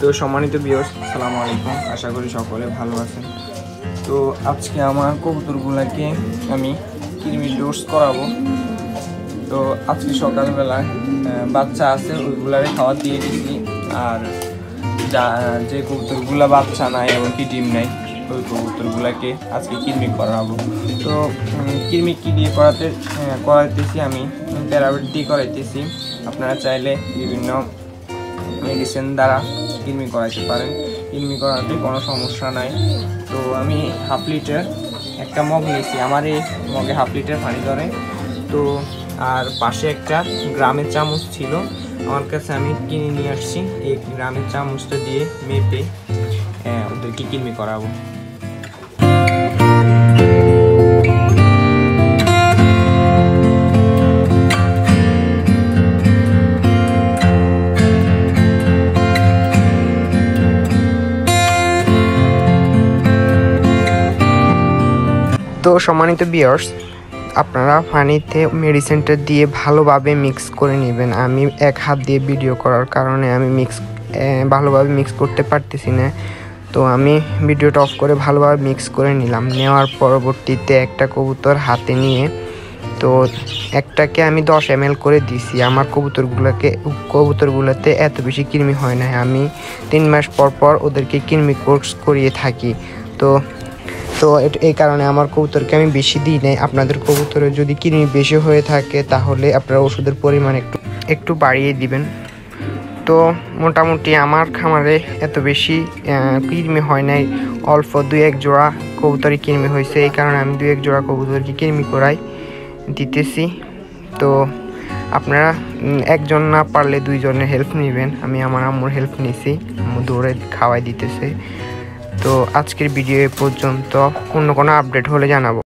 তো সম্মানিত ভিউয়ার্স, আসসালামু আলাইকুম। আশা করি সকলে ভালো আছেন। তো আজকে আমার কবুতরগুলোকে আমি কৃমি ডোজ করাবো। তো আজকে সকালবেলা বাচ্চা আছে ওইগুলারে খাবার দিয়ে দিচ্ছি, আর যে কবুতরগুলা বাচ্চা নাই এমনকি ডিম নাই ওই কবুতরগুলাকে আজকে কৃমি করাবো। তো কৃমি কি দিয়ে করাইতেছি আমি প্যারাবেট দিয়ে করাইতেছি। আপনারা চাইলে বিভিন্ন মেডিসিন দ্বারা কৃমি করাইতে পারেন, কৃমি করাতে কোনো সমস্যা নাই। তো আমি হাফ লিটার একটা মগ নিয়েছি, আমার এই মগে হাফ লিটার পানি ধরে। তো আর পাশে একটা গ্রামের চামচ ছিল আমার কাছে, আমি কিনে নিয়ে আসছি। এই গ্রামের চামচটা দিয়ে মেপে ওদেরকে কৃমি করাবো। তো সম্মানিত ভিউয়ার্স, আপনারা পানিতে মেডিসিনটা দিয়ে ভালোভাবে মিক্স করে নেবেন। আমি এক হাত দিয়ে ভিডিও করার কারণে আমি ভালোভাবে মিক্স করতে পারতেছি না। তো আমি ভিডিওটা অফ করে ভালোভাবে মিক্স করে নিলাম। নেওয়ার পরবর্তীতে একটা কবুতর হাতে নিয়ে তো একটাকে আমি 10 ml করে দিছি। আমার কবুতরগুলোতে এত বেশি কৃমি হয় না। আমি 3 মাস পর পর ওদেরকে কৃমি কোর্স করিয়ে থাকি। তো এই কারণে আমার কবুতরকে আমি বেশি দিই নাই। আপনাদের কবুতরে যদি কৃমি বেশি হয়ে থাকে তাহলে আপনারা ওষুধের পরিমাণ একটু বাড়িয়ে দিবেন। তো মোটামুটি আমার খামারে এত বেশি কৃমি হয় নাই, অল্প 2-1 জোড়া কবুতরই কৃমি হয়েছে। এই কারণে আমি 2-1 জোড়া কবুতরকে কৃমি করাই দিতেছি। তো আপনারা একজন না পারলে 2 জনের হেল্প নেবেন। আমি আমার আম্মুর হেল্প নিয়েছি, আম্মু দৌড়ে খাওয়াই দিতেছে। তো আজকের ভিডিও এ পর্যন্ত, অন্য কোনো আপডেট হলে জানাবো।